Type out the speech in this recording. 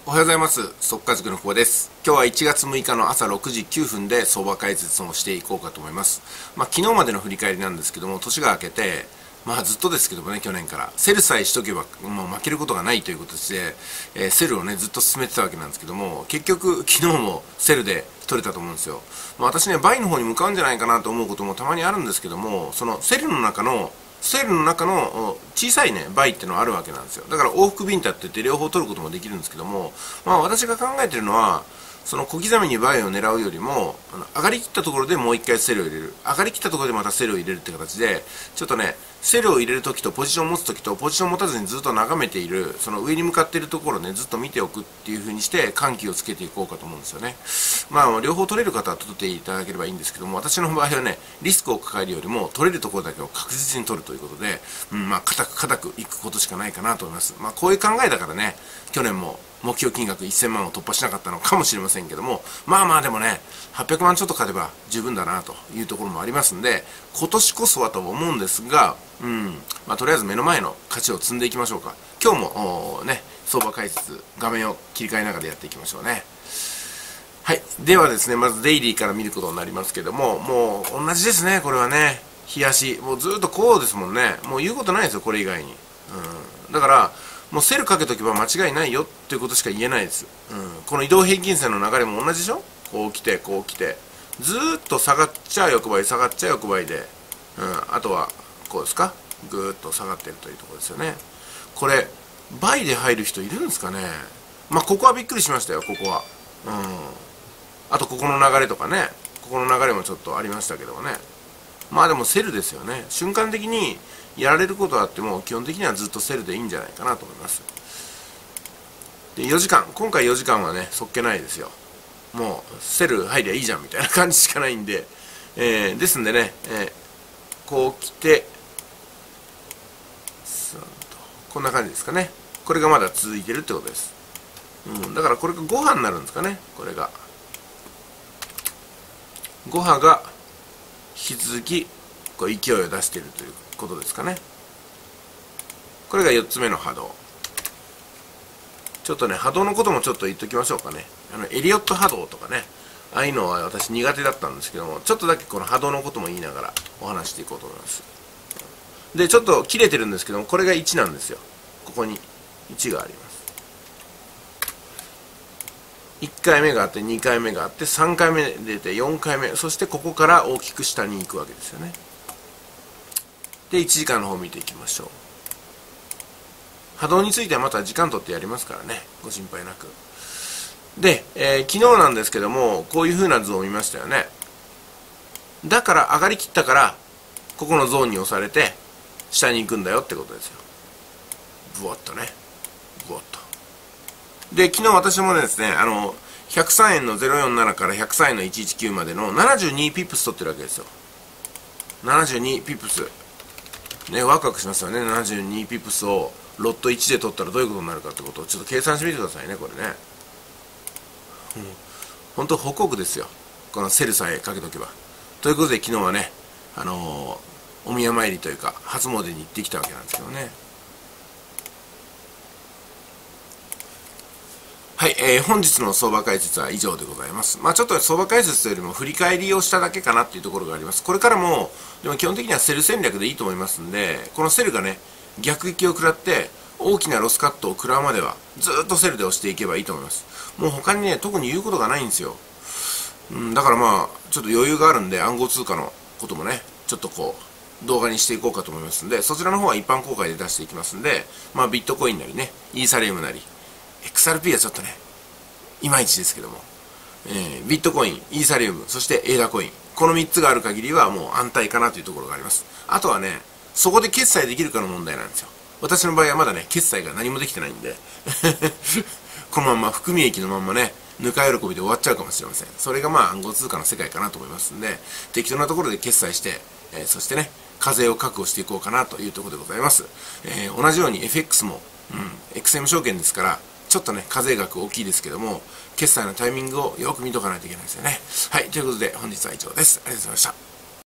おはようございます。速稼塾の久保です。今日は1月6日の朝6時9分で相場解説をしていこうかと思います。昨日までの振り返りなんですけども、年が明けて、ずっとですけどもね、去年からセルさえしとけばもう負けることがないということで、セルをねずっと進めてたわけなんですけども、結局昨日もセルで取れたと思うんですよ。私ね、バイの方に向かうんじゃないかなと思うこともたまにあるんですけども、そのセルの中の小さいね、バイっていうのはあるわけなんですよ。だから往復ビンタって言って両方取ることもできるんですけども、私が考えてるのは、その小刻みにバイを狙うよりも、上がりきったところでもう一回セルを入れる。上がりきったところでまたセルを入れるって形で、ちょっとね、セルを入れるときとポジションを持つときとポジションを持たずにずっと眺めている、その上に向かっているところをね、ずっと見ておくっていう風にして緩急をつけていこうかと思うんですよね。両方取れる方は取っていただければいいんですけども、私の場合はね、リスクを抱えるよりも取れるところだけを確実に取るということで、固くいくことしかないかなと思います。こういう考えだからね、去年も目標金額1000万を突破しなかったのかもしれませんけども、でもね、800万ちょっと勝てば十分だなというところもありますんで、今年こそはと思うんですが、とりあえず目の前の勝ちを積んでいきましょうか。今日もね、相場解説、画面を切り替えながらやっていきましょうね。はい。ではですね、まずデイリーから見ることになりますけども、もう同じですね、これはね。日足。もうずっとこうですもんね。もう言うことないですよ、これ以外に。だから、もうセルかけとけば間違いないよっていうことしか言えないです。この移動平均線の流れも同じでしょ。こう来て、こう来て。ずーっと下がっちゃ横ばい、下がっちゃ横ばいで、あとは、こうですか。ぐーっと下がってるというところですよね。これ、バイで入る人いるんですかね。ここはびっくりしましたよ、ここは。あと、ここの流れとかね。ここの流れもちょっとありましたけどもね。でもセルですよね。瞬間的にやられることはあっても、基本的にはずっとセルでいいんじゃないかなと思います。で、4時間。今回4時間はね、そっけないですよ。もう、セル入りゃいいじゃんみたいな感じしかないんで。ですんでね、こう来て、こんな感じですかね。これがまだ続いてるってことです。だからこれが5波になるんですかね。これが。5波が、引き続きこう勢いを出しているということですかね。これが4つ目の波動。ちょっとね、波動のこともちょっと言っときましょうかね。エリオット波動とかね、ああいうのは私苦手だったんですけども、ちょっとだけこの波動のことも言いながらお話していこうと思います。で、ちょっと切れてるんですけども、これが1なんですよ。ここに1があります。1回目があって、2回目があって、3回目出て、4回目、そしてここから大きく下に行くわけですよね。で、1時間の方を見ていきましょう。波動についてはまた時間取ってやりますからね、ご心配なく。で、昨日なんですけども、こういう風な図を見ましたよね。だから上がりきったから、ここのゾーンに押されて、下に行くんだよってことですよ。ブワッとね。ブワッと。で、昨日私もですね、103円の047から103円の119までの72ピップス取ってるわけですよ。72ピップス。ね、ワクワクしますよね。72ピップスをロット1で取ったらどういうことになるかってことをちょっと計算してみてくださいね、これね。本当、ホクホクですよ。このセルさえかけとけば。ということで昨日はね、お宮参りというか、初詣に行ってきたわけなんですけどね。はい、本日の相場解説は以上でございます。ちょっと相場解説というよりも振り返りをしただけかなっていうところがあります。これからも、でも基本的にはセル戦略でいいと思いますんで、このセルがね、逆撃を食らって、大きなロスカットを食らうまでは、ずっとセルで押していけばいいと思います。もう他にね、特に言うことがないんですよ。だからちょっと余裕があるんで、暗号通貨のこともね、ちょっと動画にしていこうかと思いますんで、そちらの方は一般公開で出していきますんで、ビットコインなりね、イーサリアムなり、XRP はちょっとね、いまいちですけども、ビットコイン、イーサリアム、そしてエーダコイン、この3つがある限りはもう安泰かなというところがあります。あとはね、そこで決済できるかの問題なんですよ。私の場合はまだね、決済が何もできてないんで、このまま含み益のまんまね、ぬか喜びで終わっちゃうかもしれません。それが暗号通貨の世界かなと思いますんで、適当なところで決済して、そしてね、課税を確保していこうかなというところでございます。同じように FX も、XM 証券ですから、ちょっとね、課税額大きいですけども、決済のタイミングをよく見とかないといけないですよね。はい、ということで本日は以上です。ありがとうございました。